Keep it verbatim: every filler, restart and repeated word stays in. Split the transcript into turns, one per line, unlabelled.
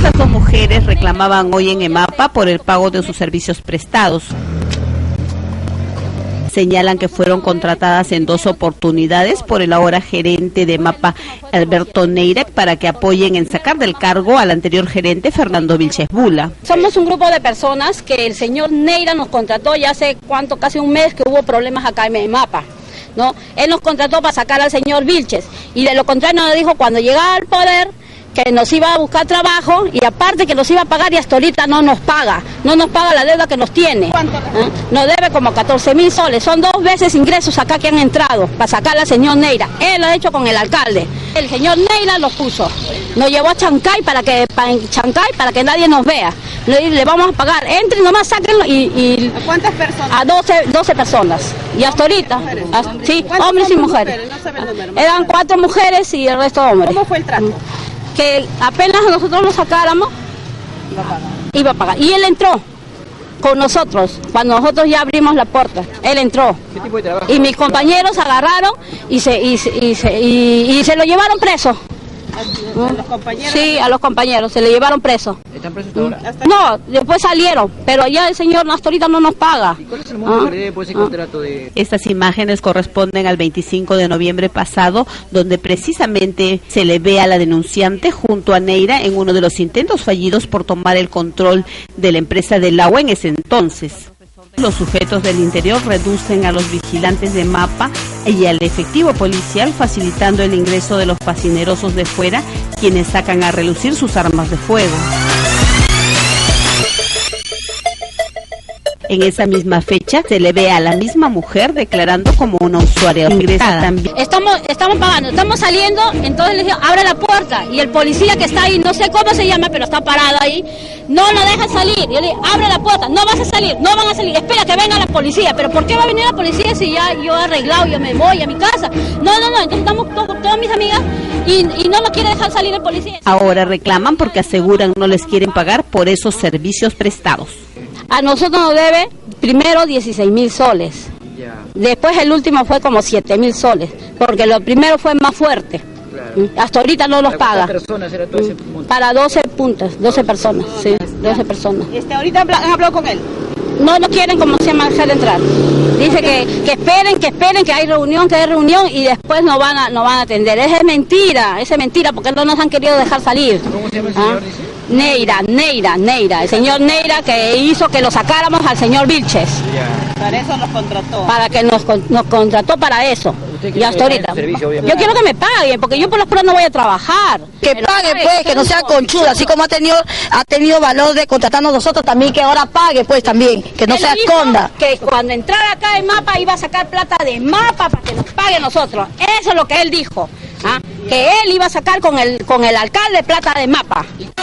Estas dos mujeres reclamaban hoy en EMAPA por el pago de sus servicios prestados. Señalan que fueron contratadas en dos oportunidades por el ahora gerente de EMAPA, Alberto Neira, para que apoyen en sacar del cargo al anterior gerente, Fernando Vilches Bula.
Somos un grupo de personas que el señor Neira nos contrató ya hace cuánto, casi un mes que hubo problemas acá en EMAPA, ¿no? Él nos contrató para sacar al señor Vilches y de lo contrario nos dijo cuando llegaba al poder que nos iba a buscar trabajo y aparte que nos iba a pagar y hasta ahorita no nos paga, no nos paga la deuda que nos tiene. ¿Cuánto? ¿Eh? Nos debe como catorce mil soles, son dos veces ingresos acá que han entrado para sacar al señor Neira. Él lo ha hecho con el alcalde, el señor Neira los puso, nos llevó a Chancay para que, para, Chancay para que nadie nos vea. Le, le vamos a pagar, entren nomás, sáquenlo y... y
¿A cuántas personas?
A doce, doce personas. Y hasta ahorita, hasta, sí, hombres y mujeres. mujeres? No sabe el número, eran cuatro mujeres y el resto hombres.
¿Cómo fue el trato?
Que apenas nosotros lo sacáramos, iba a pagar. Iba a pagar. Y él entró con nosotros, cuando nosotros ya abrimos la puerta, él entró.
¿Qué tipo de trabajo?
Y mis compañeros agarraron y se, y, y, se, y, y se lo llevaron preso.
¿A los compañeros?
Sí, a los compañeros, se le llevaron preso.
¿Están presos ahora?
No, después salieron, pero ya el señor hasta ahorita no nos paga.
¿Y cuál es el monto ¿Ah? que le debe por ese ¿Ah? contrato de...?
Estas imágenes corresponden al veinticinco de noviembre pasado, donde precisamente se le ve a la denunciante junto a Neira en uno de los intentos fallidos por tomar el control de la empresa del agua en ese entonces. Los sujetos del interior reducen a los vigilantes de EMAPA y al efectivo policial, facilitando el ingreso de los facinerosos de fuera, quienes sacan a relucir sus armas de fuego. En esa misma fecha se le ve a la misma mujer declarando como una usuaria ingresada. También.
Estamos, estamos pagando, estamos saliendo, entonces le digo, abre la puerta, y el policía que está ahí, no sé cómo se llama, pero está parado ahí, no nos deja salir. Yo le digo, abre la puerta, no vas a salir, no van a salir, espera que venga la policía. Pero ¿por qué va a venir la policía si ya yo he arreglado, yo me voy a mi casa? No, no, no, entonces estamos to todas mis amigas y, y no nos quiere dejar salir el policía.
Ahora reclaman porque aseguran no les quieren pagar por esos servicios prestados.
A nosotros nos debe primero dieciséis mil soles, yeah. Después el último fue como siete mil soles, porque lo primero fue más fuerte, claro. Hasta ahorita no los paga.
¿Cuántas personas era todo ese monto?
Para doce puntos, doce personas, sí, doce personas.
Este, ¿Ahorita han hablado con él?
No, no quieren como se llama dejar entrar. Dice que, que esperen, que esperen, que hay reunión, que hay reunión y después no van a, no van a atender. Esa es mentira, esa es mentira porque no nos han querido dejar salir.
¿Cómo se llama el señor, dice?
Neira, Neira, Neira, el señor Neira que hizo que lo sacáramos al señor Vilches.
Yeah. Para eso nos contrató.
Para que nos, nos contrató para eso. Y hasta ahorita. Servicio, yo quiero que me paguen, porque yo por las pruebas no voy a trabajar.
Que pague pues, que no sea conchuda, así como ha tenido ha tenido valor de contratarnos nosotros también, que ahora pague pues también, que no
él
se esconda.
Que cuando entrara acá en EMAPA iba a sacar plata de EMAPA para que nos pague nosotros. Eso es lo que él dijo. ¿Ah? Que él iba a sacar con el, con el alcalde plata de EMAPA.